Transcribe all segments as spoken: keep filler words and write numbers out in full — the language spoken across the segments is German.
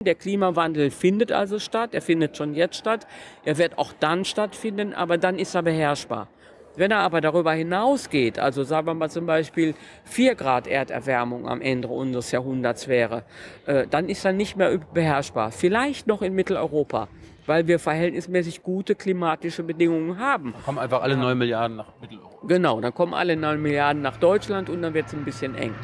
Der Klimawandel findet also statt, er findet schon jetzt statt, er wird auch dann stattfinden, aber dann ist er beherrschbar. Wenn er aber darüber hinausgeht, also sagen wir mal zum Beispiel vier Grad Erderwärmung am Ende unseres Jahrhunderts wäre, äh, dann ist er nicht mehr beherrschbar. Vielleicht noch in Mitteleuropa, weil wir verhältnismäßig gute klimatische Bedingungen haben. Da kommen einfach alle neun Milliarden nach Mitteleuropa. Genau, dann kommen alle neun Milliarden nach Deutschland und dann wird es ein bisschen eng.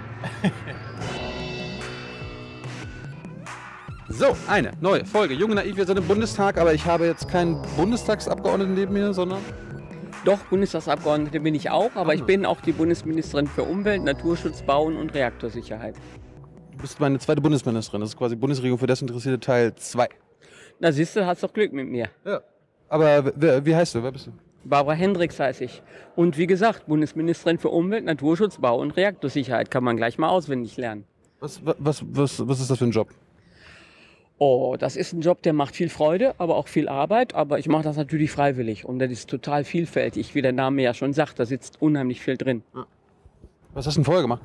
So, eine neue Folge. Jung und Naiv, wir sind im Bundestag, aber ich habe jetzt keinen Bundestagsabgeordneten neben mir, sondern... Doch, Bundestagsabgeordnete bin ich auch, aber ich bin auch die Bundesministerin für Umwelt, Naturschutz, Bauen und Reaktorsicherheit. Du bist meine zweite Bundesministerin, das ist quasi Bundesregierung für Desinteressierte Teil zwei. Na siehst du, hast doch Glück mit mir. Ja. Aber wer, wie heißt du, wer bist du? Barbara Hendricks heiße ich. Und wie gesagt, Bundesministerin für Umwelt, Naturschutz, Bau und Reaktorsicherheit. Kann man gleich mal auswendig lernen. Was, was, was, was ist das für ein Job? Oh, das ist ein Job, der macht viel Freude, aber auch viel Arbeit. Aber ich mache das natürlich freiwillig und das ist total vielfältig, wie der Name ja schon sagt. Da sitzt unheimlich viel drin. Was hast du denn vorher gemacht?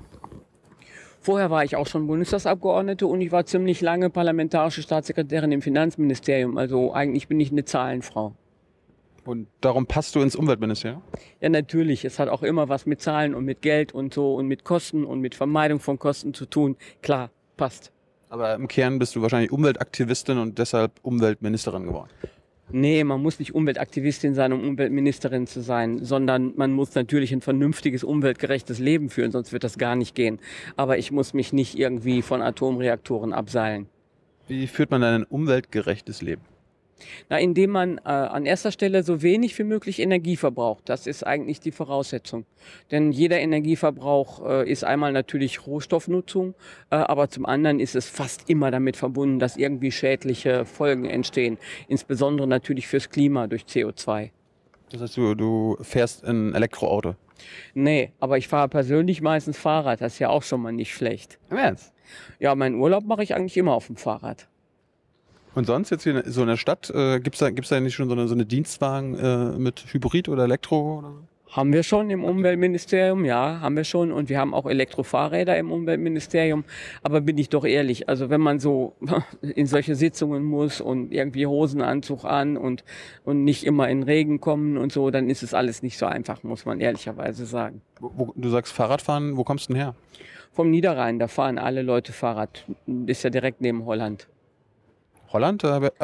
Vorher war ich auch schon Bundestagsabgeordnete und ich war ziemlich lange parlamentarische Staatssekretärin im Finanzministerium. Also eigentlich bin ich eine Zahlenfrau. Und darum passt du ins Umweltministerium? Ja, natürlich. Es hat auch immer was mit Zahlen und mit Geld und so und mit Kosten und mit Vermeidung von Kosten zu tun. Klar, passt. Aber im Kern bist du wahrscheinlich Umweltaktivistin und deshalb Umweltministerin geworden. Nee, man muss nicht Umweltaktivistin sein, um Umweltministerin zu sein, sondern man muss natürlich ein vernünftiges, umweltgerechtes Leben führen, sonst wird das gar nicht gehen. Aber ich muss mich nicht irgendwie von Atomreaktoren abseilen. Wie führt man ein umweltgerechtes Leben? Na, indem man äh, an erster Stelle so wenig wie möglich Energie verbraucht. Das ist eigentlich die Voraussetzung. Denn jeder Energieverbrauch äh, ist einmal natürlich Rohstoffnutzung, äh, aber zum anderen ist es fast immer damit verbunden, dass irgendwie schädliche Folgen entstehen. Insbesondere natürlich fürs Klima durch C O zwei. Das heißt, du, du fährst ein Elektroauto? Nee, aber ich fahre persönlich meistens Fahrrad. Das ist ja auch schon mal nicht schlecht. Im Ernst? Ja, meinen Urlaub mache ich eigentlich immer auf dem Fahrrad. Und sonst jetzt hier so in der Stadt, äh, gibt es da, gibt's da nicht schon so eine, so eine Dienstwagen äh, mit Hybrid oder Elektro oder so? Haben wir schon im Umweltministerium, ja, haben wir schon. Und wir haben auch Elektrofahrräder im Umweltministerium. Aber bin ich doch ehrlich, also wenn man so in solche Sitzungen muss und irgendwie Hosenanzug an und, und nicht immer in Regen kommen und so, dann ist es alles nicht so einfach, muss man ehrlicherweise sagen. Wo, wo, du sagst Fahrradfahren, wo kommst du denn her? Vom Niederrhein, da fahren alle Leute Fahrrad. Ist ja direkt neben Holland. Holland?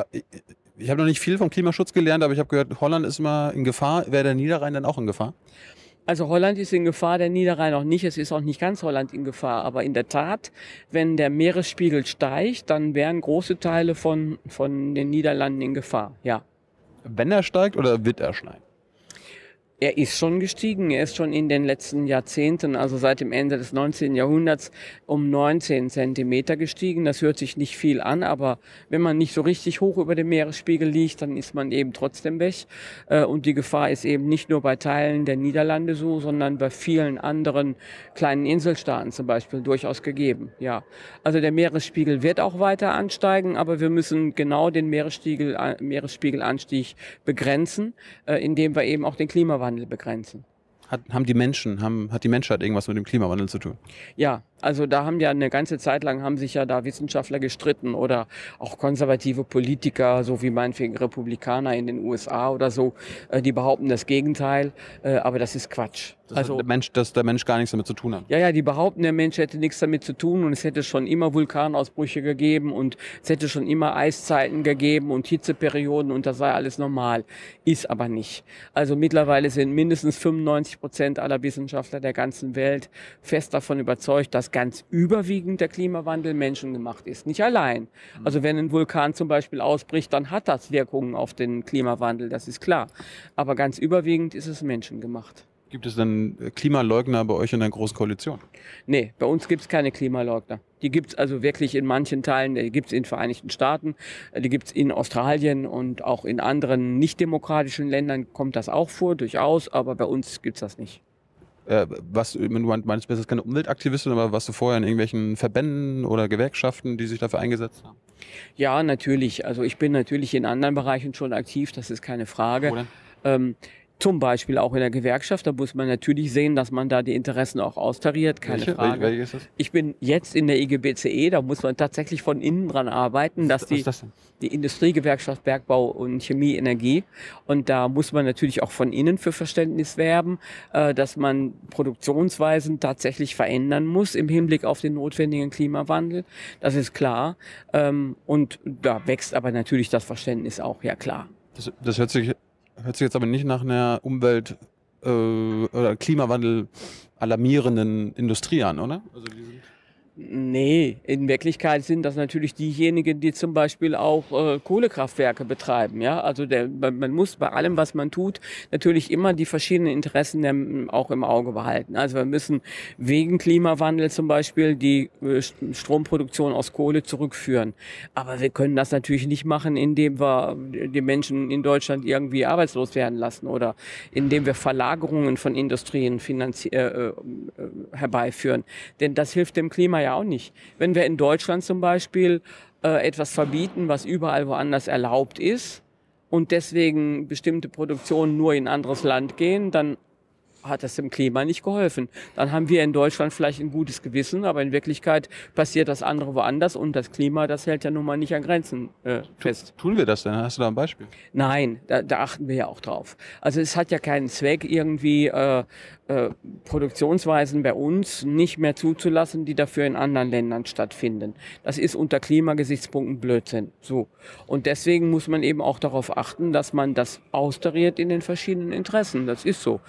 Ich habe noch nicht viel vom Klimaschutz gelernt, aber ich habe gehört, Holland ist immer in Gefahr. Wäre der Niederrhein dann auch in Gefahr? Also Holland ist in Gefahr, der Niederrhein auch nicht. Es ist auch nicht ganz Holland in Gefahr. Aber in der Tat, wenn der Meeresspiegel steigt, dann wären große Teile von, von den Niederlanden in Gefahr, ja. Wenn er steigt oder wird er steigen? Er ist schon gestiegen. Er ist schon in den letzten Jahrzehnten, also seit dem Ende des neunzehnten Jahrhunderts, um neunzehn Zentimeter gestiegen. Das hört sich nicht viel an, aber wenn man nicht so richtig hoch über dem Meeresspiegel liegt, dann ist man eben trotzdem weg. Und die Gefahr ist eben nicht nur bei Teilen der Niederlande so, sondern bei vielen anderen kleinen Inselstaaten zum Beispiel durchaus gegeben. Ja, also der Meeresspiegel wird auch weiter ansteigen, aber wir müssen genau den Meeresspiegel, Meeresspiegelanstieg begrenzen, indem wir eben auch den Klimawandel begrenzen. Hat, haben die Menschen, haben, hat die Menschheit irgendwas mit dem Klimawandel zu tun? Ja, also da haben ja eine ganze Zeit lang haben sich ja da Wissenschaftler gestritten oder auch konservative Politiker, so wie meinetwegen Republikaner in den U S A oder so, die behaupten das Gegenteil, aber das ist Quatsch. Das also der Mensch, dass der Mensch gar nichts damit zu tun hat. Ja, ja, die behaupten, der Mensch hätte nichts damit zu tun und es hätte schon immer Vulkanausbrüche gegeben und es hätte schon immer Eiszeiten gegeben und Hitzeperioden und das sei alles normal. Ist aber nicht. Also mittlerweile sind mindestens fünfundneunzig Prozent aller Wissenschaftler der ganzen Welt fest davon überzeugt, dass ganz überwiegend der Klimawandel menschengemacht ist. Nicht allein. Also wenn ein Vulkan zum Beispiel ausbricht, dann hat das Wirkungen auf den Klimawandel, das ist klar. Aber ganz überwiegend ist es menschengemacht. Gibt es denn Klimaleugner bei euch in der Großen Koalition? Nee, bei uns gibt es keine Klimaleugner. Die gibt es also wirklich in manchen Teilen, die gibt es in den Vereinigten Staaten, die gibt es in Australien und auch in anderen nicht-demokratischen Ländern kommt das auch vor, durchaus, aber bei uns gibt es das nicht. Äh, was, du meinst, du bist keine Umweltaktivistin, aber warst du vorher in irgendwelchen Verbänden oder Gewerkschaften, die sich dafür eingesetzt haben? Ja, natürlich. Also ich bin natürlich in anderen Bereichen schon aktiv, das ist keine Frage. Wo denn? Ähm, Zum Beispiel auch in der Gewerkschaft, da muss man natürlich sehen, dass man da die Interessen auch austariert, keine Welche? Frage. Welche ist das? Ich bin jetzt in der I G B C E, da muss man tatsächlich von innen dran arbeiten, dass Was die, ist das denn? die Industriegewerkschaft Bergbau und Chemie, Energie, und da muss man natürlich auch von innen für Verständnis werben, äh, dass man Produktionsweisen tatsächlich verändern muss im Hinblick auf den notwendigen Klimawandel. Das ist klar. Ähm, und da wächst aber natürlich das Verständnis auch, ja klar. Das, das hört sich, hört sich jetzt aber nicht nach einer Umwelt- äh, oder Klimawandel alarmierenden Industrie an, oder? Also die sind Nee, in Wirklichkeit sind das natürlich diejenigen, die zum Beispiel auch äh, Kohlekraftwerke betreiben. Ja, also der, man man muss bei allem, was man tut, natürlich immer die verschiedenen Interessen ähm, auch im Auge behalten. Also wir müssen wegen Klimawandel zum Beispiel die äh, St- Stromproduktion aus Kohle zurückführen. Aber wir können das natürlich nicht machen, indem wir die Menschen in Deutschland irgendwie arbeitslos werden lassen oder indem wir Verlagerungen von Industrien finanzi- äh, äh, herbeiführen. Denn das hilft dem Klima ja auch nicht. Wenn wir in Deutschland zum Beispiel äh, etwas verbieten, was überall woanders erlaubt ist und deswegen bestimmte Produktionen nur in ein anderes Land gehen, dann hat das dem Klima nicht geholfen. Dann haben wir in Deutschland vielleicht ein gutes Gewissen, aber in Wirklichkeit passiert das andere woanders und das Klima, das hält ja nun mal nicht an Grenzen äh, fest. Tun wir das denn? Hast du da ein Beispiel? Nein, da, da achten wir ja auch drauf. Also es hat ja keinen Zweck, irgendwie äh, äh, Produktionsweisen bei uns nicht mehr zuzulassen, die dafür in anderen Ländern stattfinden. Das ist unter Klimagesichtspunkten Blödsinn. So. Und deswegen muss man eben auch darauf achten, dass man das austariert in den verschiedenen Interessen. Das ist so.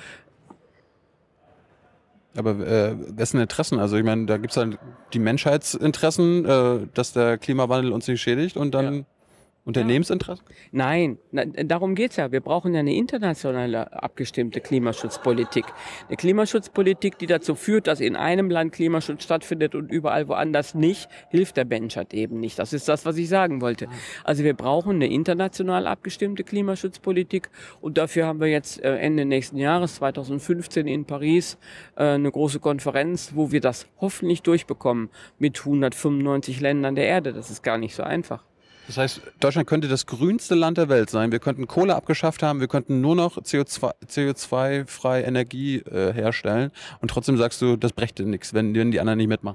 Aber äh, wessen Interessen? Also ich meine, da gibt es dann die Menschheitsinteressen, äh, dass der Klimawandel uns nicht schädigt und dann Ja. Unternehmensinteressen? Nein, na, darum geht's ja. Wir brauchen ja eine internationale abgestimmte Klimaschutzpolitik. Eine Klimaschutzpolitik, die dazu führt, dass in einem Land Klimaschutz stattfindet und überall woanders nicht, hilft der Menschheit eben nicht. Das ist das, was ich sagen wollte. Also wir brauchen eine international abgestimmte Klimaschutzpolitik und dafür haben wir jetzt äh, Ende nächsten Jahres, zweitausendfünfzehn in Paris, äh, eine große Konferenz, wo wir das hoffentlich durchbekommen mit hundertfünfundneunzig Ländern der Erde. Das ist gar nicht so einfach. Das heißt, Deutschland könnte das grünste Land der Welt sein. Wir könnten Kohle abgeschafft haben, wir könnten nur noch C O zwei freie Energie äh, herstellen. Und trotzdem sagst du, das brächte nichts, wenn, wenn die anderen nicht mitmachen.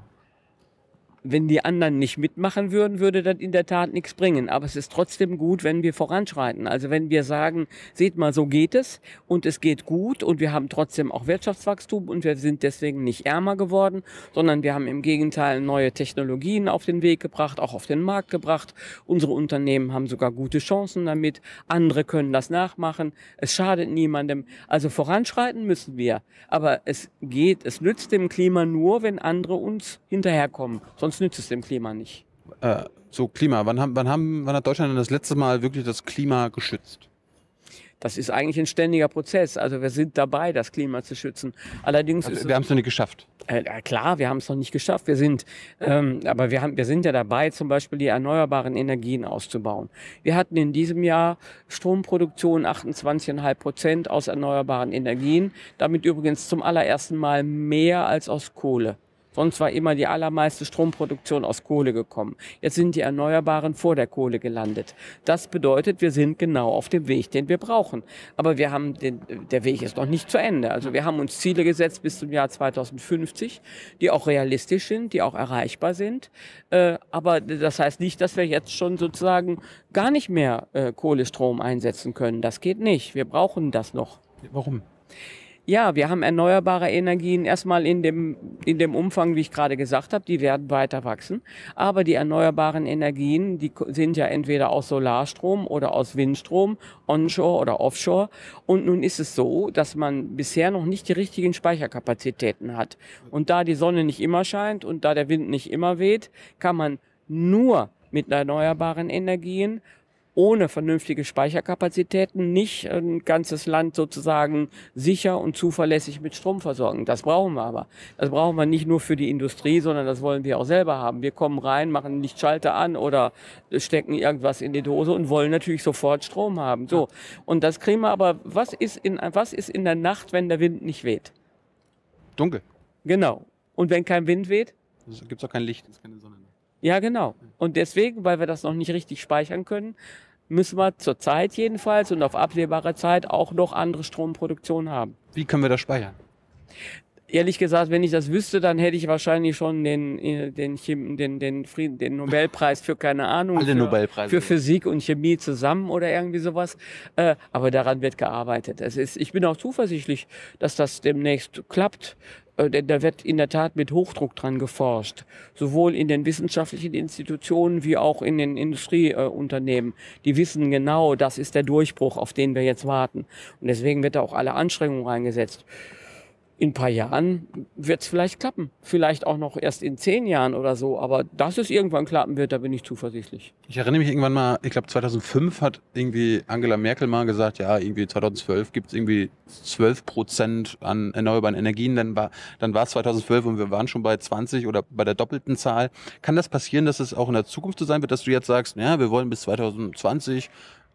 Wenn die anderen nicht mitmachen würden, würde das in der Tat nichts bringen. Aber es ist trotzdem gut, wenn wir voranschreiten. Also wenn wir sagen, seht mal, so geht es und es geht gut und wir haben trotzdem auch Wirtschaftswachstum und wir sind deswegen nicht ärmer geworden, sondern wir haben im Gegenteil neue Technologien auf den Weg gebracht, auch auf den Markt gebracht. Unsere Unternehmen haben sogar gute Chancen damit. Andere können das nachmachen. Es schadet niemandem. Also voranschreiten müssen wir. Aber es geht, es nützt dem Klima nur, wenn andere uns hinterherkommen. Sonst nützt es dem Klima nicht. Äh, so Klima, wann, haben, wann, haben, wann hat Deutschland denn das letzte Mal wirklich das Klima geschützt? Das ist eigentlich ein ständiger Prozess. Also wir sind dabei, das Klima zu schützen. Allerdings Also, ist wir haben es noch nicht geschafft. Äh, klar, wir haben es noch nicht geschafft. Wir sind, ähm, aber wir haben, wir sind ja dabei, zum Beispiel die erneuerbaren Energien auszubauen. Wir hatten in diesem Jahr Stromproduktion achtundzwanzig Komma fünf Prozent aus erneuerbaren Energien. Damit übrigens zum allerersten Mal mehr als aus Kohle. Sonst war immer die allermeiste Stromproduktion aus Kohle gekommen. Jetzt sind die Erneuerbaren vor der Kohle gelandet. Das bedeutet, wir sind genau auf dem Weg, den wir brauchen. Aber wir haben den, der Weg ist noch nicht zu Ende. Also wir haben uns Ziele gesetzt bis zum Jahr zweitausendfünfzig, die auch realistisch sind, die auch erreichbar sind. Äh, aber das heißt nicht, dass wir jetzt schon sozusagen gar nicht mehr äh, Kohlestrom einsetzen können. Das geht nicht. Wir brauchen das noch. Warum? Ja, wir haben erneuerbare Energien erstmal in dem, in dem Umfang, wie ich gerade gesagt habe, die werden weiter wachsen. Aber die erneuerbaren Energien, die sind ja entweder aus Solarstrom oder aus Windstrom, onshore oder offshore. Und nun ist es so, dass man bisher noch nicht die richtigen Speicherkapazitäten hat. Und da die Sonne nicht immer scheint und da der Wind nicht immer weht, kann man nur mit erneuerbaren Energien ohne vernünftige Speicherkapazitäten nicht ein ganzes Land sozusagen sicher und zuverlässig mit Strom versorgen. Das brauchen wir aber. Das brauchen wir nicht nur für die Industrie, sondern das wollen wir auch selber haben. Wir kommen rein, machen einen Lichtschalter an oder stecken irgendwas in die Dose und wollen natürlich sofort Strom haben. So. Und das kriegen wir aber, was ist in, was ist in der Nacht, wenn der Wind nicht weht? Dunkel. Genau. Und wenn kein Wind weht? Es gibt auch kein Licht, es ist keine Sonne. Ja, genau. Und deswegen, weil wir das noch nicht richtig speichern können, müssen wir zurzeit jedenfalls und auf absehbare Zeit auch noch andere Stromproduktion haben. Wie können wir das speichern? Ehrlich gesagt, wenn ich das wüsste, dann hätte ich wahrscheinlich schon den, äh, den, Chem den, den, Frieden, den Nobelpreis für, keine Ahnung, Alle für, Nobelpreise. für Physik und Chemie zusammen oder irgendwie sowas. Äh, aber daran wird gearbeitet. Es ist, ich bin auch zuversichtlich, dass das demnächst klappt. Äh, denn da wird in der Tat mit Hochdruck dran geforscht. Sowohl in den wissenschaftlichen Institutionen wie auch in den Industrieunternehmen. Äh, Die wissen genau, das ist der Durchbruch, auf den wir jetzt warten. Und deswegen wird da auch alle Anstrengungen reingesetzt. In ein paar Jahren wird es vielleicht klappen. Vielleicht auch noch erst in zehn Jahren oder so. Aber dass es irgendwann klappen wird, da bin ich zuversichtlich. Ich erinnere mich irgendwann mal, ich glaube zweitausendfünf hat irgendwie Angela Merkel mal gesagt, ja, irgendwie zweitausendzwölf gibt es irgendwie zwölf Prozent an erneuerbaren Energien. Dann war, dann war es zweitausendzwölf und wir waren schon bei zwanzig oder bei der doppelten Zahl. Kann das passieren, dass es auch in der Zukunft so sein wird, dass du jetzt sagst, ja, wir wollen bis zweitausendzwanzig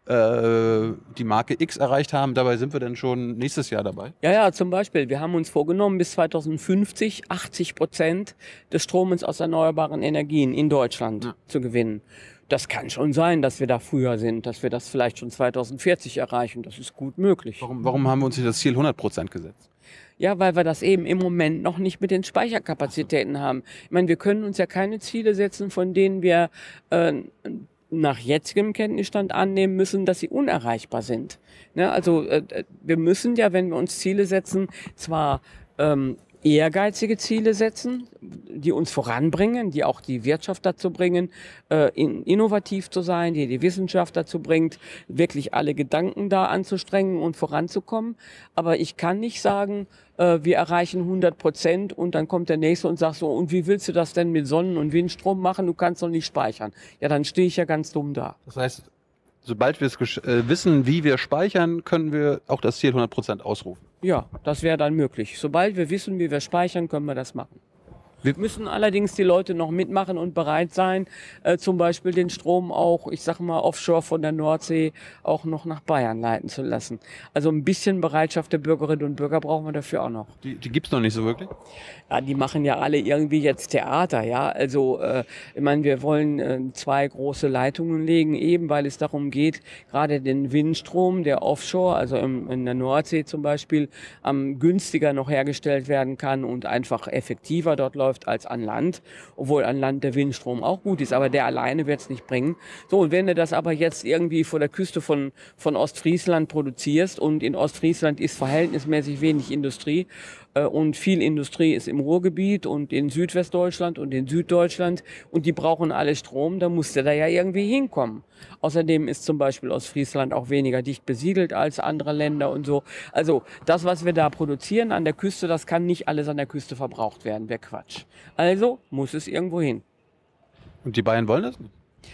die Marke X erreicht haben, dabei sind wir dann schon nächstes Jahr dabei? Ja, ja, zum Beispiel. Wir haben uns vorgenommen, bis zweitausendfünfzig achtzig Prozent des Stromes aus erneuerbaren Energien in Deutschland ja. zu gewinnen. Das kann schon sein, dass wir da früher sind, dass wir das vielleicht schon zweitausendvierzig erreichen. Das ist gut möglich. Warum, warum haben wir uns nicht das Ziel hundert Prozent gesetzt? Ja, weil wir das eben im Moment noch nicht mit den Speicherkapazitäten haben. Ich meine, wir können uns ja keine Ziele setzen, von denen wir äh, nach jetzigem Kenntnisstand annehmen müssen, dass sie unerreichbar sind. Ne? Also äh, wir müssen ja, wenn wir uns Ziele setzen, zwar ähm, ehrgeizige Ziele setzen, die uns voranbringen, die auch die Wirtschaft dazu bringen, äh, in, innovativ zu sein, die die Wissenschaft dazu bringt, wirklich alle Gedanken da anzustrengen und voranzukommen. Aber ich kann nicht sagen, äh, wir erreichen hundert Prozent und dann kommt der Nächste und sagt so, und wie willst du das denn mit Sonnen- und Windstrom machen? Du kannst doch nicht speichern. Ja, dann stehe ich ja ganz dumm da. Das heißt, sobald wir es äh, wissen, wie wir speichern, können wir auch das Ziel hundert Prozent ausrufen. Ja, das wäre dann möglich. Sobald wir wissen, wie wir speichern, können wir das machen. Wir müssen allerdings die Leute noch mitmachen und bereit sein, äh, zum Beispiel den Strom auch, ich sag mal, offshore von der Nordsee auch noch nach Bayern leiten zu lassen. Also ein bisschen Bereitschaft der Bürgerinnen und Bürger brauchen wir dafür auch noch. Die, die gibt es noch nicht so wirklich? Ja, die machen ja alle irgendwie jetzt Theater, ja. Also äh, ich meine, wir wollen äh, zwei große Leitungen legen, eben weil es darum geht, gerade den Windstrom, der offshore, also im, in der Nordsee zum Beispiel, am günstiger noch hergestellt werden kann und einfach effektiver dort läuft als an Land, obwohl an Land der Windstrom auch gut ist, aber der alleine wird es nicht bringen. So, und wenn du das aber jetzt irgendwie vor der Küste von, von Ostfriesland produzierst und in Ostfriesland ist verhältnismäßig wenig Industrie äh, und viel Industrie ist im Ruhrgebiet und in Südwestdeutschland und in Süddeutschland und die brauchen alle Strom, dann musst du da ja irgendwie hinkommen. Außerdem ist zum Beispiel Ostfriesland auch weniger dicht besiedelt als andere Länder und so. Also das, was wir da produzieren an der Küste, das kann nicht alles an der Küste verbraucht werden. Wäre Quatsch. Also muss es irgendwo hin. Und die Bayern wollen das nicht?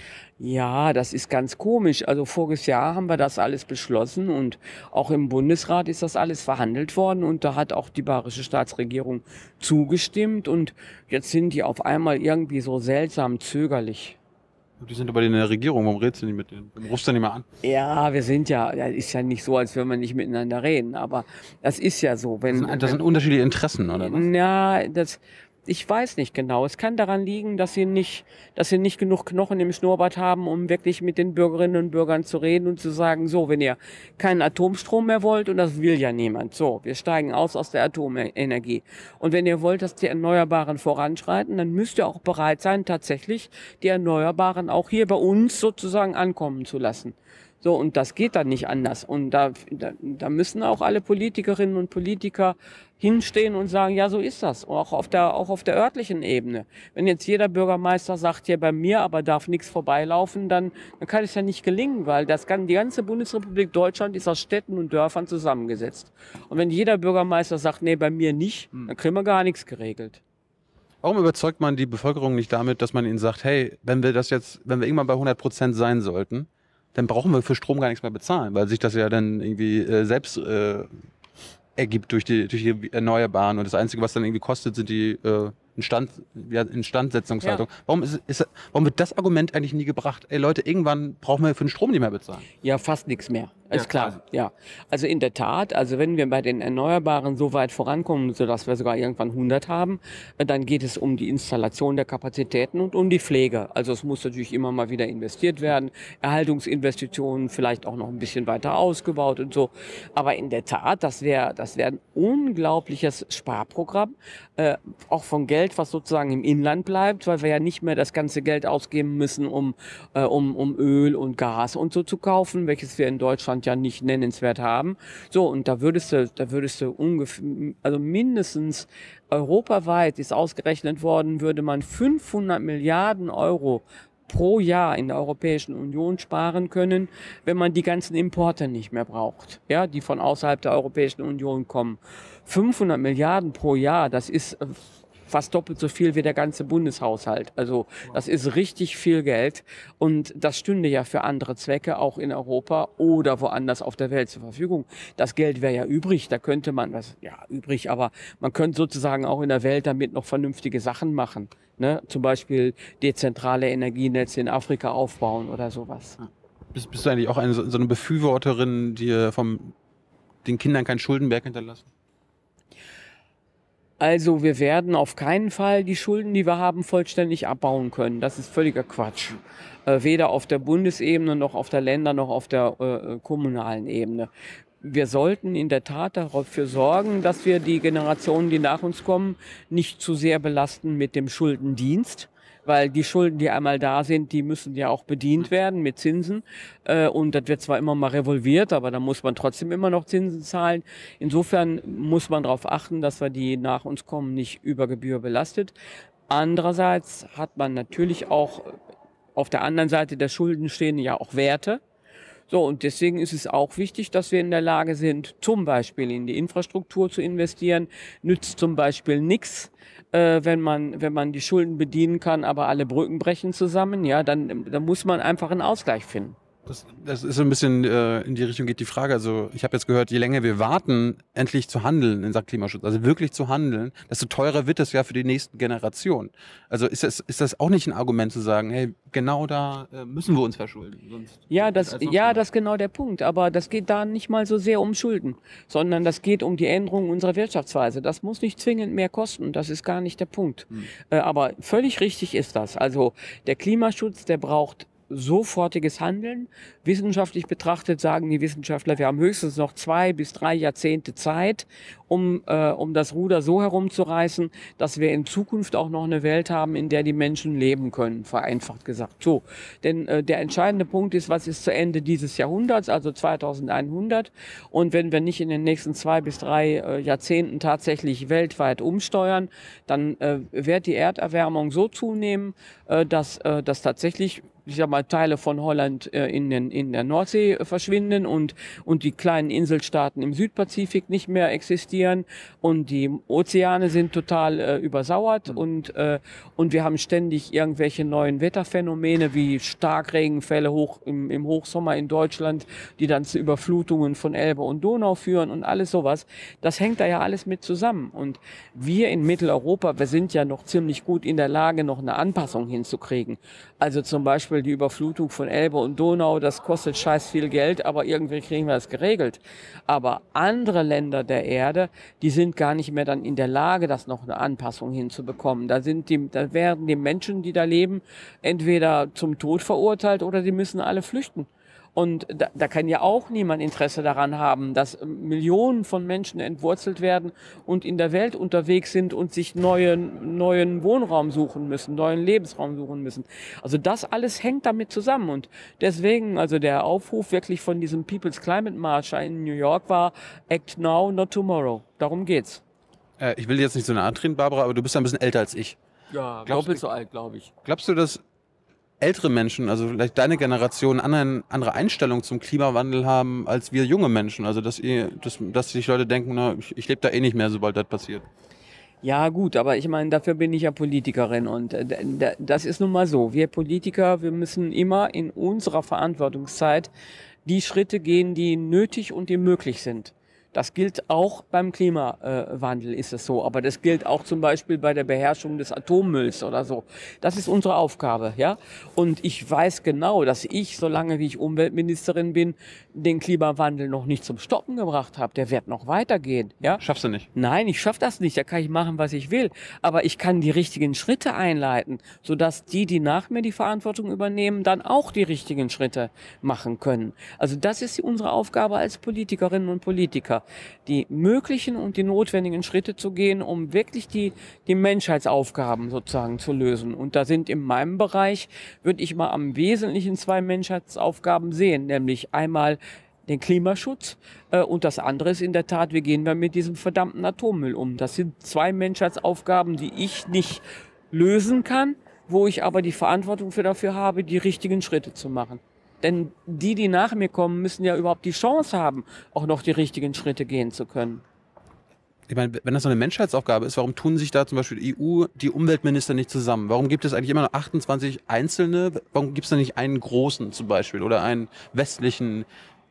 Ja, das ist ganz komisch. Also voriges Jahr haben wir das alles beschlossen und auch im Bundesrat ist das alles verhandelt worden und da hat auch die bayerische Staatsregierung zugestimmt und jetzt sind die auf einmal irgendwie so seltsam zögerlich. Die sind aber in der Regierung, warum redest du nicht mit denen? Warum rufst du nicht mal an? Ja, wir sind ja, ja, ist ja nicht so, als würden wir nicht miteinander reden, aber das ist ja so. Wenn, das sind, das sind unterschiedliche Interessen, oder was? Ja, das, ich weiß nicht genau. Es kann daran liegen, dass sie nicht, dass sie nicht genug Knochen im Schnurrbart haben, um wirklich mit den Bürgerinnen und Bürgern zu reden und zu sagen, so, wenn ihr keinen Atomstrom mehr wollt, und das will ja niemand, so, wir steigen aus aus der Atomenergie. Und wenn ihr wollt, dass die Erneuerbaren voranschreiten, dann müsst ihr auch bereit sein, tatsächlich die Erneuerbaren auch hier bei uns sozusagen ankommen zu lassen. So, und das geht dann nicht anders. Und da, da, da müssen auch alle Politikerinnen und Politiker hinstehen und sagen, ja, so ist das. Auch auf der, auch auf der örtlichen Ebene. Wenn jetzt jeder Bürgermeister sagt, hier bei mir aber darf nichts vorbeilaufen, dann, dann kann es ja nicht gelingen, weil das kann, die ganze Bundesrepublik Deutschland ist aus Städten und Dörfern zusammengesetzt. Und wenn jeder Bürgermeister sagt, nee, bei mir nicht, dann kriegen wir gar nichts geregelt. Warum überzeugt man die Bevölkerung nicht damit, dass man ihnen sagt, hey, wenn wir das jetzt, wenn wir irgendwann bei hundert Prozent sein sollten, dann brauchen wir für Strom gar nichts mehr bezahlen, weil sich das ja dann irgendwie äh, selbst äh, ergibt durch die, durch die Erneuerbaren und das Einzige, was dann irgendwie kostet, sind die äh, Instand, ja, Instandsetzungshaltung. Ja. Warum, ist, ist, warum wird das Argument eigentlich nie gebracht? Ey Leute, irgendwann brauchen wir für den Strom nicht mehr bezahlen. Ja, fast nichts mehr. Ist klar, ja. Also in der Tat, also wenn wir bei den Erneuerbaren so weit vorankommen, sodass wir sogar irgendwann hundert haben, äh, dann geht es um die Installation der Kapazitäten und um die Pflege. Also es muss natürlich immer mal wieder investiert werden, Erhaltungsinvestitionen, vielleicht auch noch ein bisschen weiter ausgebaut und so. Aber in der Tat, das wäre das wäre ein unglaubliches Sparprogramm, äh, auch von Geld, was sozusagen im Inland bleibt, weil wir ja nicht mehr das ganze Geld ausgeben müssen, um, äh, um, um Öl und Gas und so zu kaufen, welches wir in Deutschland ja nicht nennenswert haben. So, und da würdest du, da würdest du ungefähr, also mindestens europaweit ist ausgerechnet worden, würde man fünfhundert Milliarden Euro pro Jahr in der Europäischen Union sparen können, wenn man die ganzen Importe nicht mehr braucht, ja, die von außerhalb der Europäischen Union kommen. fünfhundert Milliarden pro Jahr, das ist äh, fast doppelt so viel wie der ganze Bundeshaushalt. Also das ist richtig viel Geld und das stünde ja für andere Zwecke auch in Europa oder woanders auf der Welt zur Verfügung. Das Geld wäre ja übrig, da könnte man, was ja übrig, aber man könnte sozusagen auch in der Welt damit noch vernünftige Sachen machen. Ne? Zum Beispiel dezentrale Energienetze in Afrika aufbauen oder sowas. Bist, bist du eigentlich auch eine, so eine Befürworterin, die vom, den Kindern keinen Schuldenberg hinterlassen? Also wir werden auf keinen Fall die Schulden, die wir haben, vollständig abbauen können. Das ist völliger Quatsch. Äh, weder auf der Bundesebene noch auf der Länder- noch auf der äh, kommunalen Ebene. Wir sollten in der Tat dafür sorgen, dass wir die Generationen, die nach uns kommen, nicht zu sehr belasten mit dem Schuldendienst. Weil die Schulden, die einmal da sind, die müssen ja auch bedient werden mit Zinsen. Äh, und das wird zwar immer mal revolviert, aber da muss man trotzdem immer noch Zinsen zahlen. Insofern muss man darauf achten, dass wir die nach uns kommen nicht über Gebühr belastet. Andererseits hat man natürlich auch auf der anderen Seite der Schulden stehen ja auch Werte. So, und deswegen ist es auch wichtig, dass wir in der Lage sind, zum Beispiel in die Infrastruktur zu investieren. Nützt zum Beispiel nichts, äh, wenn man, wenn man die Schulden bedienen kann, aber alle Brücken brechen zusammen. Ja, dann, dann muss man einfach einen Ausgleich finden. Das, das ist so ein bisschen äh, in die Richtung geht die Frage. Also ich habe jetzt gehört, je länger wir warten, endlich zu handeln in Sachen Klimaschutz, also wirklich zu handeln, desto teurer wird es ja für die nächsten Generationen. Also ist das, ist das auch nicht ein Argument zu sagen, hey, genau da äh, müssen wir uns verschulden? Sonst ja, das, ja, das ist genau der Punkt. Aber das geht da nicht mal so sehr um Schulden, sondern das geht um die Änderung unserer Wirtschaftsweise. Das muss nicht zwingend mehr kosten. Das ist gar nicht der Punkt. Hm. Äh, aber völlig richtig ist das. Also der Klimaschutz, der braucht sofortiges Handeln. Wissenschaftlich betrachtet sagen die Wissenschaftler, wir haben höchstens noch zwei bis drei Jahrzehnte Zeit, um, äh, um das Ruder so herumzureißen, dass wir in Zukunft auch noch eine Welt haben, in der die Menschen leben können, vereinfacht gesagt. So, denn äh, der entscheidende Punkt ist, was ist zu Ende dieses Jahrhunderts, also zweitausendeinhundert. Und wenn wir nicht in den nächsten zwei bis drei äh, Jahrzehnten tatsächlich weltweit umsteuern, dann äh, wird die Erderwärmung so zunehmen, äh, dass, äh, dass tatsächlich ich sag mal, Teile von Holland äh, in, den, in der Nordsee äh, verschwinden und, und die kleinen Inselstaaten im Südpazifik nicht mehr existieren und die Ozeane sind total äh, übersauert mhm. und, äh, und wir haben ständig irgendwelche neuen Wetterphänomene wie Starkregenfälle hoch im, im Hochsommer in Deutschland, die dann zu Überflutungen von Elbe und Donau führen und alles sowas. Das hängt da ja alles mit zusammen. Und wir in Mitteleuropa, wir sind ja noch ziemlich gut in der Lage, noch eine Anpassung hinzukriegen. Also zum Beispiel die Überflutung von Elbe und Donau, das kostet scheiß viel Geld, aber irgendwie kriegen wir das geregelt. Aber andere Länder der Erde, die sind gar nicht mehr dann in der Lage, das noch eine Anpassung hinzubekommen. Da sind die, da werden die Menschen, die da leben, entweder zum Tod verurteilt oder die müssen alle flüchten. Und da, da kann ja auch niemand Interesse daran haben, dass Millionen von Menschen entwurzelt werden und in der Welt unterwegs sind und sich neuen, neuen Wohnraum suchen müssen, neuen Lebensraum suchen müssen. Also das alles hängt damit zusammen. Und deswegen, also der Aufruf wirklich von diesem People's Climate March in New York war, Act now, not tomorrow. Darum geht's. Äh, ich will jetzt nicht so eine Art reden, Barbara, aber du bist ja ein bisschen älter als ich. Ja, doppelt so alt, glaube ich. Glaubst du, dass ältere Menschen, also vielleicht deine Generation, andere, andere Einstellung zum Klimawandel haben als wir junge Menschen? Also dass, ihr, dass, dass sich Leute denken, na, ich, ich lebe da eh nicht mehr, sobald das passiert. Ja gut, aber ich meine, dafür bin ich ja Politikerin und äh, das ist nun mal so. Wir Politiker, wir müssen immer in unserer Verantwortungszeit die Schritte gehen, die nötig und die möglich sind. Das gilt auch beim Klimawandel, ist es so. Aber das gilt auch zum Beispiel bei der Beherrschung des Atommülls oder so. Das ist unsere Aufgabe, ja. Und ich weiß genau, dass ich, solange wie ich Umweltministerin bin, den Klimawandel noch nicht zum Stoppen gebracht habe. Der wird noch weitergehen, ja. Schaffst du nicht? Nein, ich schaffe das nicht. Da kann ich machen, was ich will. Aber ich kann die richtigen Schritte einleiten, sodass die, die nach mir die Verantwortung übernehmen, dann auch die richtigen Schritte machen können. Also das ist unsere Aufgabe als Politikerinnen und Politiker, die möglichen und die notwendigen Schritte zu gehen, um wirklich die, die Menschheitsaufgaben sozusagen zu lösen. Und da sind in meinem Bereich, würde ich mal am Wesentlichen zwei Menschheitsaufgaben sehen, nämlich einmal den Klimaschutz äh, und das andere ist in der Tat, wie gehen wir mit diesem verdammten Atommüll um. Das sind zwei Menschheitsaufgaben, die ich nicht lösen kann, wo ich aber die Verantwortung für dafür habe, die richtigen Schritte zu machen. Denn die, die nach mir kommen, müssen ja überhaupt die Chance haben, auch noch die richtigen Schritte gehen zu können. Ich meine, wenn das so eine Menschheitsaufgabe ist, warum tun sich da zum Beispiel die E U, die Umweltminister nicht zusammen? Warum gibt es eigentlich immer noch achtundzwanzig einzelne? Warum gibt es da nicht einen großen zum Beispiel oder einen westlichen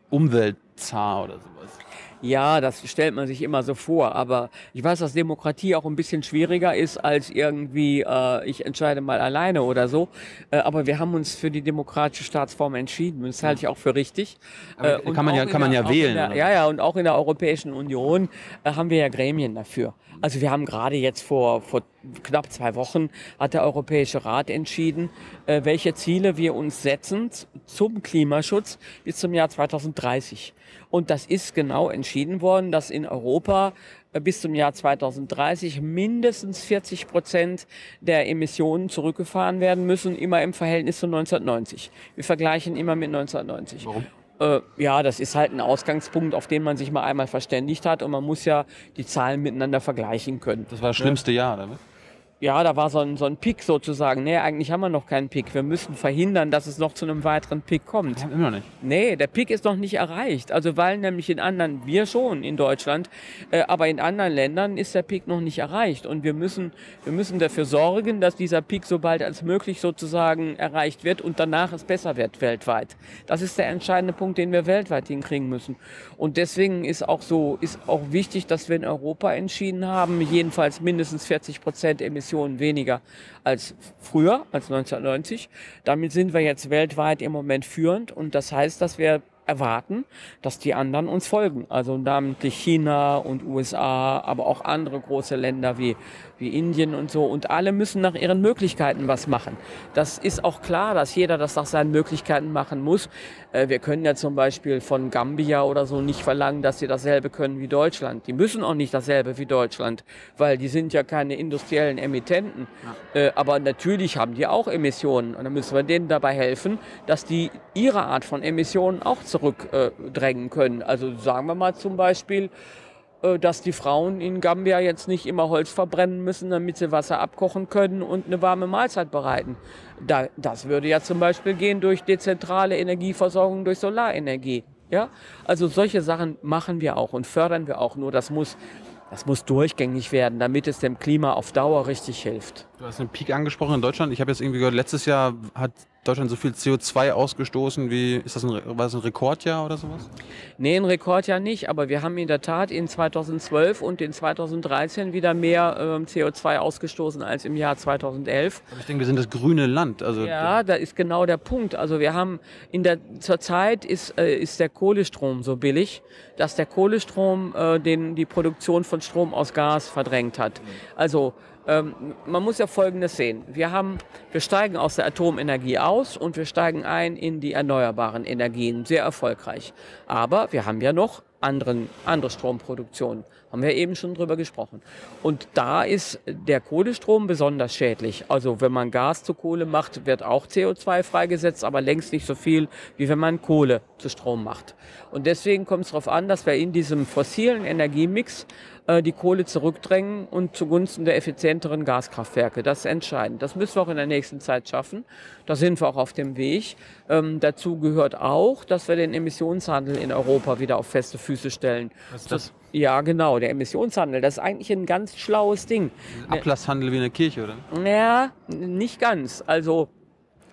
Umweltzar oder sowas? Ja, das stellt man sich immer so vor, aber ich weiß, dass Demokratie auch ein bisschen schwieriger ist als irgendwie, äh, ich entscheide mal alleine oder so, äh, aber wir haben uns für die demokratische Staatsform entschieden und das halte ich auch für richtig. Aber äh, kann man ja, kann man der, ja wählen. Der, ja, ja, und auch in der Europäischen Union äh, haben wir ja Gremien dafür. Also wir haben gerade jetzt vor, vor knapp zwei Wochen hat der Europäische Rat entschieden, äh, welche Ziele wir uns setzen zum Klimaschutz bis zum Jahr zweitausenddreißig. Und das ist genau entschieden worden, dass in Europa bis zum Jahr zweitausenddreißig mindestens vierzig Prozent der Emissionen zurückgefahren werden müssen, immer im Verhältnis zu neunzehnhundertneunzig. Wir vergleichen immer mit neunzehnhundertneunzig. Warum? Äh, ja, das ist halt ein Ausgangspunkt, auf den man sich mal einmal verständigt hat und man muss ja die Zahlen miteinander vergleichen können. Das war das schlimmste Jahr, oder? Ja, da war so ein, so ein Peak sozusagen. Nee, eigentlich haben wir noch keinen Peak. Wir müssen verhindern, dass es noch zu einem weiteren Peak kommt. Wir haben immer noch nicht. Nee, der Peak ist noch nicht erreicht. Also weil nämlich in anderen, wir schon in Deutschland, äh, aber in anderen Ländern ist der Peak noch nicht erreicht. Und wir müssen, wir müssen dafür sorgen, dass dieser Peak so bald als möglich sozusagen erreicht wird und danach es besser wird weltweit. Das ist der entscheidende Punkt, den wir weltweit hinkriegen müssen. Und deswegen ist auch so, ist auch wichtig, dass wir in Europa entschieden haben, jedenfalls mindestens vierzig Prozent Emissionen weniger als früher, als neunzehnhundertneunzig. Damit sind wir jetzt weltweit im Moment führend und das heißt, dass wir erwarten, dass die anderen uns folgen. Also namentlich China und U S A, aber auch andere große Länder wie, wie Indien und so. Und alle müssen nach ihren Möglichkeiten was machen. Das ist auch klar, dass jeder das nach seinen Möglichkeiten machen muss. Äh, wir können ja zum Beispiel von Gambia oder so nicht verlangen, dass sie dasselbe können wie Deutschland. Die müssen auch nicht dasselbe wie Deutschland, weil die sind ja keine industriellen Emittenten. Ja. Äh, aber natürlich haben die auch Emissionen. Und dann müssen wir denen dabei helfen, dass die ihre Art von Emissionen auch zurückdrängen können. Also sagen wir mal zum Beispiel, dass die Frauen in Gambia jetzt nicht immer Holz verbrennen müssen, damit sie Wasser abkochen können und eine warme Mahlzeit bereiten. Da, das würde ja zum Beispiel gehen durch dezentrale Energieversorgung, durch Solarenergie. Ja? Also solche Sachen machen wir auch und fördern wir auch. Nur das muss, das muss durchgängig werden, damit es dem Klima auf Dauer richtig hilft. Du hast einen Peak angesprochen in Deutschland. Ich habe jetzt irgendwie gehört, letztes Jahr hat Deutschland so viel C O zwei ausgestoßen wie, ist das ein, war das ein Rekordjahr oder sowas? Nee, ein Rekordjahr nicht, aber wir haben in der Tat in zweitausendzwölf und in zweitausenddreizehn wieder mehr ähm, C O zwei ausgestoßen als im Jahr zweitausendelf. Aber ich denke, wir sind das grüne Land. Also ja, da ist genau der Punkt. Also wir haben in der, zurzeit ist, äh, ist der Kohlestrom so billig, dass der Kohlestrom äh, den, die Produktion von Strom aus Gas verdrängt hat. Also Ähm, man muss ja Folgendes sehen. Wir haben, wir steigen aus der Atomenergie aus und wir steigen ein in die erneuerbaren Energien, sehr erfolgreich. Aber wir haben ja noch anderen, andere Stromproduktionen, haben wir eben schon drüber gesprochen. Und da ist der Kohlestrom besonders schädlich. Also wenn man Gas zu Kohle macht, wird auch C O zwei freigesetzt, aber längst nicht so viel, wie wenn man Kohle zu Strom macht. Und deswegen kommt es darauf an, dass wir in diesem fossilen Energiemix die Kohle zurückdrängen und zugunsten der effizienteren Gaskraftwerke. Das ist entscheidend. Das müssen wir auch in der nächsten Zeit schaffen. Da sind wir auch auf dem Weg. Ähm, dazu gehört auch, dass wir den Emissionshandel in Europa wieder auf feste Füße stellen. Was ist das? Ja, genau, der Emissionshandel. Das ist eigentlich ein ganz schlaues Ding. Ein Ablasshandel wie in der Kirche, oder? Ja, nicht ganz. Also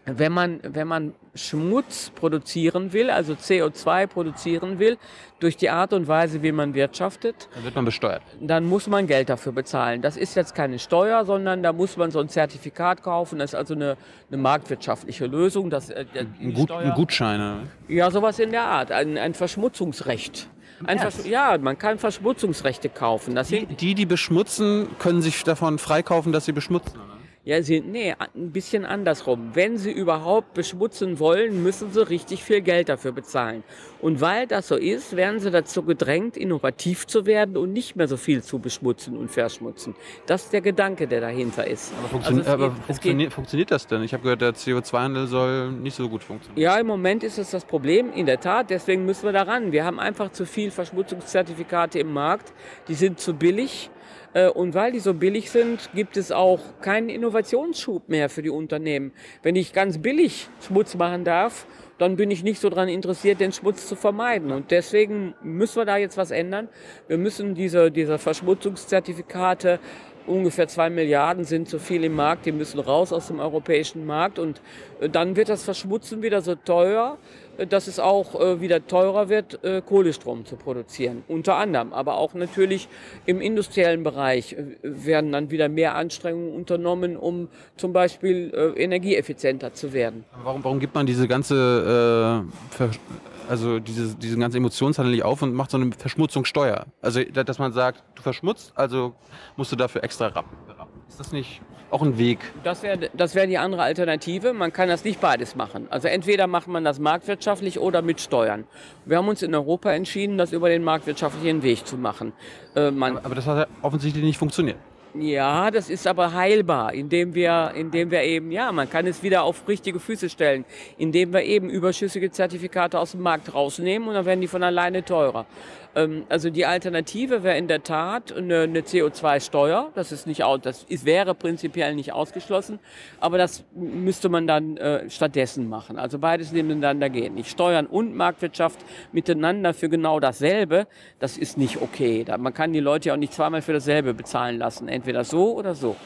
Wenn man, wenn man Schmutz produzieren will, also C O zwei produzieren will, durch die Art und Weise, wie man wirtschaftet, Dann wird man besteuert. dann muss man Geld dafür bezahlen. Das ist jetzt keine Steuer, sondern da muss man so ein Zertifikat kaufen. Das ist also eine, eine marktwirtschaftliche Lösung. Das, äh, die Ein, Gut, Steuer- ein Gutschein. oder? Ja, sowas in der Art. Ein, ein Verschmutzungsrecht. Ein Ernst? Versch ja, man kann Verschmutzungsrechte kaufen. Das Die, sind, die, die beschmutzen, können sich davon freikaufen, dass sie beschmutzen. oder? ja, sie, nee, ein bisschen andersrum. Wenn sie überhaupt beschmutzen wollen, müssen sie richtig viel Geld dafür bezahlen. Und weil das so ist, werden sie dazu gedrängt, innovativ zu werden und nicht mehr so viel zu beschmutzen und verschmutzen. Das ist der Gedanke, der dahinter ist. Aber, funktio Also es aber geht- es funktioniert, funktioniert das denn? Ich habe gehört, der C O zwei Handel soll nicht so gut funktionieren. Ja, im Moment ist es das Problem, in der Tat. Deswegen müssen wir daran. Wir haben einfach zu viel Verschmutzungszertifikate im Markt. Die sind zu billig. Äh, Und weil die so billig sind, gibt es auch keinen Innovationsschub mehr für die Unternehmen. Wenn ich ganz billig Schmutz machen darf, dann bin ich nicht so daran interessiert, den Schmutz zu vermeiden. Und deswegen müssen wir da jetzt was ändern. Wir müssen diese, diese Verschmutzungszertifikate, ungefähr zwei Milliarden sind zu viel im Markt, die müssen raus aus dem europäischen Markt. Und äh, dann wird das Verschmutzen wieder so teuer, äh, dass es auch äh, wieder teurer wird, äh, Kohlestrom zu produzieren. Unter anderem, aber auch natürlich im industriellen Bereich äh, werden dann wieder mehr Anstrengungen unternommen, um zum Beispiel äh, energieeffizienter zu werden. Aber Warum, warum gibt man diese ganze, äh, Ver also diese, diesen ganzen Emotionshandel nicht auf und macht so eine Verschmutzungssteuer? Also, da- dass man sagt, du verschmutzt, also musst du dafür extra rappen. Ist das nicht auch ein Weg? Das wäre das wär die andere Alternative. Man kann das nicht beides machen. Also entweder macht man das marktwirtschaftlich oder mit Steuern. Wir haben uns in Europa entschieden, das über den marktwirtschaftlichen Weg zu machen. Äh, man, Aber das hat ja offensichtlich nicht funktioniert. ja, das ist aber heilbar, indem wir, indem wir eben, ja, man kann es wieder auf richtige Füße stellen, indem wir eben überschüssige Zertifikate aus dem Markt rausnehmen und dann werden die von alleine teurer. Ähm, also die Alternative wäre in der Tat eine, eine C O zwei Steuer. Das ist nicht, au- das ist, wäre prinzipiell nicht ausgeschlossen, aber das müsste man dann äh, stattdessen machen. Also beides nebeneinander gehen. Nicht Steuern und Marktwirtschaft miteinander für genau dasselbe, das ist nicht okay. Da, man kann die Leute ja auch nicht zweimal für dasselbe bezahlen lassen. Entweder so oder so.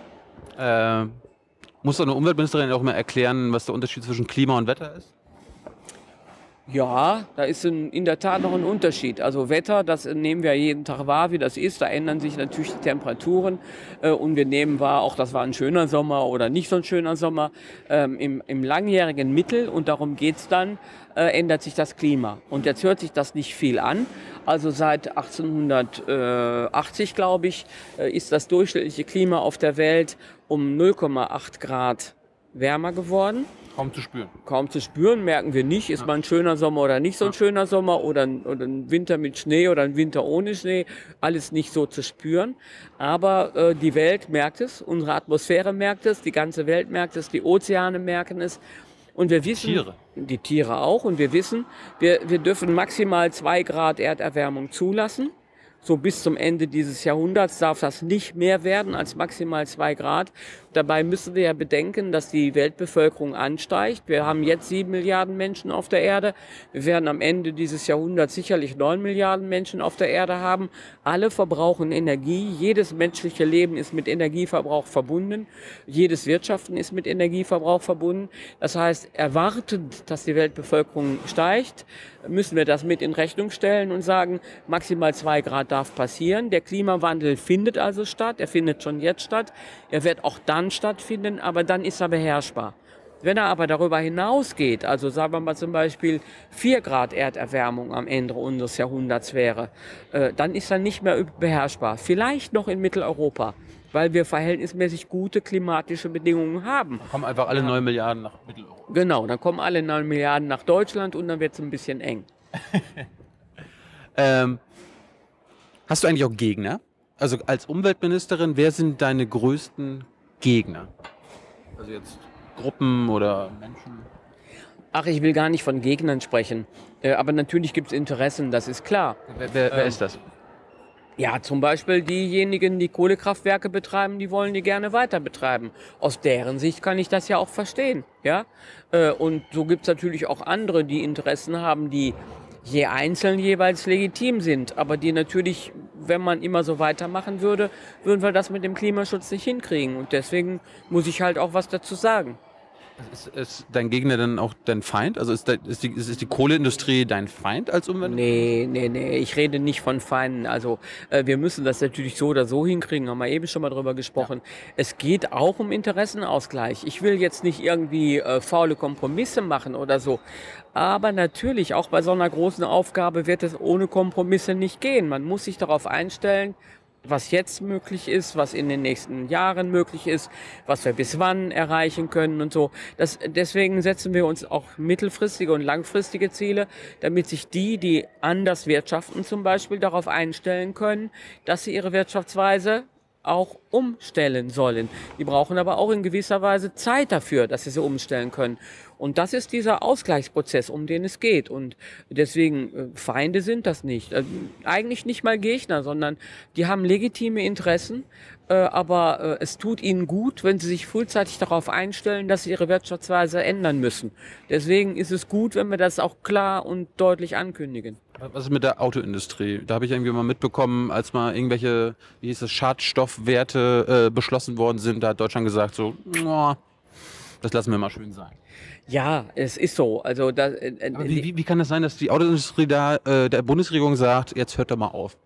Äh, muss doch eine Umweltministerin auch mal erklären, was der Unterschied zwischen Klima und Wetter ist? Ja, da ist ein, in der Tat noch ein Unterschied. Also Wetter, das nehmen wir jeden Tag wahr, wie das ist. Da ändern sich natürlich die Temperaturen. Äh, und wir nehmen wahr, auch das war ein schöner Sommer oder nicht so ein schöner Sommer. Ähm, im, Im langjährigen Mittel, und darum geht's dann, äh, ändert sich das Klima. Und jetzt hört sich das nicht viel an. Also seit achtzehnhundertachtzig, glaube ich, äh, ist das durchschnittliche Klima auf der Welt um null Komma acht Grad wärmer geworden. Kaum zu spüren. Kaum zu spüren, merken wir nicht, ist mal ein schöner Sommer oder nicht so ein schöner Sommer oder ein, oder ein Winter mit Schnee oder ein Winter ohne Schnee, alles nicht so zu spüren. Aber äh, die Welt merkt es, unsere Atmosphäre merkt es, die ganze Welt merkt es, die Ozeane merken es. Und wir wissen, Tiere. die Tiere auch, und wir wissen, wir, wir dürfen maximal zwei Grad Erderwärmung zulassen. So bis zum Ende dieses Jahrhunderts darf das nicht mehr werden als maximal zwei Grad. Dabei müssen wir ja bedenken, dass die Weltbevölkerung ansteigt. Wir haben jetzt sieben Milliarden Menschen auf der Erde. Wir werden am Ende dieses Jahrhunderts sicherlich neun Milliarden Menschen auf der Erde haben. Alle verbrauchen Energie. Jedes menschliche Leben ist mit Energieverbrauch verbunden. Jedes Wirtschaften ist mit Energieverbrauch verbunden. Das heißt, erwartend, dass die Weltbevölkerung steigt, müssen wir das mit in Rechnung stellen und sagen, maximal zwei Grad darf passieren. Der Klimawandel findet also statt. Er findet schon jetzt statt. Er wird auch dann stattfinden, aber dann ist er beherrschbar. Wenn er aber darüber hinausgeht, also sagen wir mal zum Beispiel vier Grad Erderwärmung am Ende unseres Jahrhunderts wäre, äh, dann ist er nicht mehr beherrschbar. Vielleicht noch in Mitteleuropa, weil wir verhältnismäßig gute klimatische Bedingungen haben. Da kommen einfach alle neun Milliarden nach Mitteleuropa. Genau, dann kommen alle neun Milliarden nach Deutschland und dann wird es ein bisschen eng. Ähm, hast du eigentlich auch Gegner? Also als Umweltministerin, wer sind deine größten Gegner? Also jetzt Gruppen oder Menschen? Ach, ich will gar nicht von Gegnern sprechen, äh, aber natürlich gibt es Interessen, das ist klar. Wer, wer, wer Ähm, ist das? Ja, zum Beispiel diejenigen, die Kohlekraftwerke betreiben, die wollen die gerne weiter betreiben. Aus deren Sicht kann ich das ja auch verstehen. Ja? Äh, Und so gibt's natürlich auch andere, die Interessen haben, die je einzeln jeweils legitim sind, aber die natürlich, wenn man immer so weitermachen würde, würden wir das mit dem Klimaschutz nicht hinkriegen. Und deswegen muss ich halt auch was dazu sagen. Ist, ist dein Gegner dann auch dein Feind? Also ist, da, ist, die, ist die Kohleindustrie dein Feind als Umwelt? Nee, nee, nee, ich rede nicht von Feinden. Also äh, wir müssen das natürlich so oder so hinkriegen, haben wir eben schon mal drüber gesprochen. Ja. Es geht auch um Interessenausgleich. Ich will jetzt nicht irgendwie äh, faule Kompromisse machen oder so. Aber natürlich, auch bei so einer großen Aufgabe wird es ohne Kompromisse nicht gehen. Man muss sich darauf einstellen, was jetzt möglich ist, was in den nächsten Jahren möglich ist, was wir bis wann erreichen können und so. Das, deswegen setzen wir uns auch mittelfristige und langfristige Ziele, damit sich die, die anders wirtschaften zum Beispiel, darauf einstellen können, dass sie ihre Wirtschaftsweise auch umstellen sollen. Die brauchen aber auch in gewisser Weise Zeit dafür, dass sie sie umstellen können. Und das ist dieser Ausgleichsprozess, um den es geht. Und deswegen, äh, Feinde sind das nicht. Also, eigentlich nicht mal Gegner, sondern die haben legitime Interessen. Äh, aber äh, es tut ihnen gut, wenn sie sich frühzeitig darauf einstellen, dass sie ihre Wirtschaftsweise ändern müssen. Deswegen ist es gut, wenn wir das auch klar und deutlich ankündigen. Was ist mit der Autoindustrie? Da habe ich irgendwie mal mitbekommen, als mal irgendwelche, wie hieß es, Schadstoffwerte äh, beschlossen worden sind, da hat Deutschland gesagt so, oh, das lassen wir mal schön sein. Ja, es ist so. Also da, äh, Aber wie, wie, wie kann das sein, dass die Autoindustrie da äh, der Bundesregierung sagt, jetzt hört doch mal auf?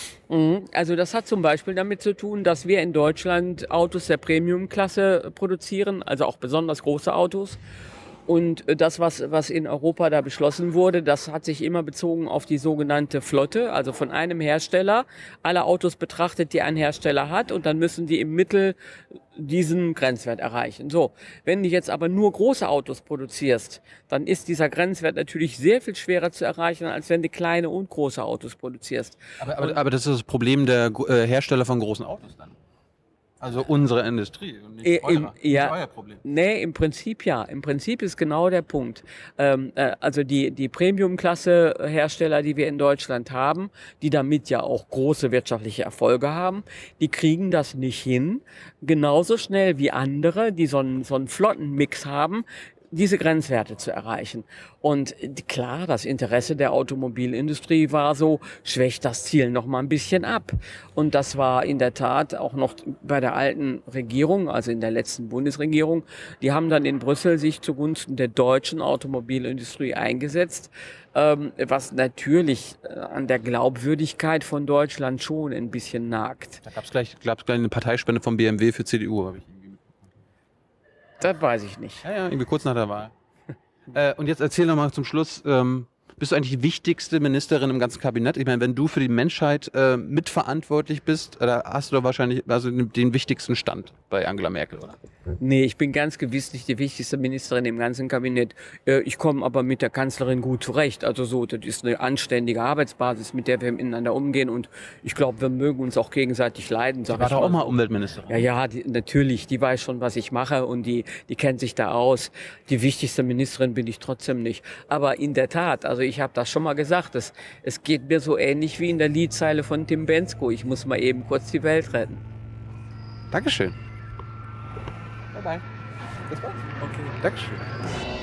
Also das hat zum Beispiel damit zu tun, dass wir in Deutschland Autos der Premium-Klasse produzieren, also auch besonders große Autos. Und das, was, was in Europa da beschlossen wurde, das hat sich immer bezogen auf die sogenannte Flotte, also von einem Hersteller, alle Autos betrachtet, die ein Hersteller hat, und dann müssen die im Mittel diesen Grenzwert erreichen. So, wenn du jetzt aber nur große Autos produzierst, dann ist dieser Grenzwert natürlich sehr viel schwerer zu erreichen, als wenn du kleine und große Autos produzierst. Aber, aber, aber das ist das Problem der äh, Hersteller von großen Autos dann? Also unsere Industrie und nicht, Äh, eurer, im, nicht ja, euer Problem. Nee, im Prinzip ja. Im Prinzip ist genau der Punkt. Ähm, äh, also die, die Premium-Klasse-Hersteller, die wir in Deutschland haben, die damit ja auch große wirtschaftliche Erfolge haben, die kriegen das nicht hin, genauso schnell wie andere, die so einen, so einen Flottenmix haben, diese Grenzwerte zu erreichen. Und klar, das Interesse der Automobilindustrie war so, schwächt das Ziel noch mal ein bisschen ab. Und das war in der Tat auch noch bei der alten Regierung, also in der letzten Bundesregierung. Die haben dann in Brüssel sich zugunsten der deutschen Automobilindustrie eingesetzt, ähm, was natürlich an der Glaubwürdigkeit von Deutschland schon ein bisschen nagt. Da gab es gleich, gab's gleich eine Parteispende vom B M W für C D U, habe ich. Das weiß ich nicht. Ja, ja, irgendwie kurz nach der Wahl. äh, und jetzt erzähl noch mal zum Schluss, ähm, bist du eigentlich die wichtigste Ministerin im ganzen Kabinett? Ich meine, wenn du für die Menschheit äh, mitverantwortlich bist, da hast du doch wahrscheinlich also den wichtigsten Stand bei Angela Merkel, oder? Nee, ich bin ganz gewiss nicht die wichtigste Ministerin im ganzen Kabinett. Äh, ich komme aber mit der Kanzlerin gut zurecht. Also so, das ist eine anständige Arbeitsbasis, mit der wir miteinander umgehen. Und ich glaube, wir mögen uns auch gegenseitig leiden. Sie war doch auch mal Umweltministerin. Ja, ja, die, natürlich. Die weiß schon, was ich mache, und die, die kennt sich da aus. Die wichtigste Ministerin bin ich trotzdem nicht. Aber in der Tat, also ich habe das schon mal gesagt, es, es geht mir so ähnlich wie in der Liedzeile von Tim Bendzko. Ich muss mal eben kurz die Welt retten. Dankeschön. Bye bye. Das war's. Okay. Dankeschön.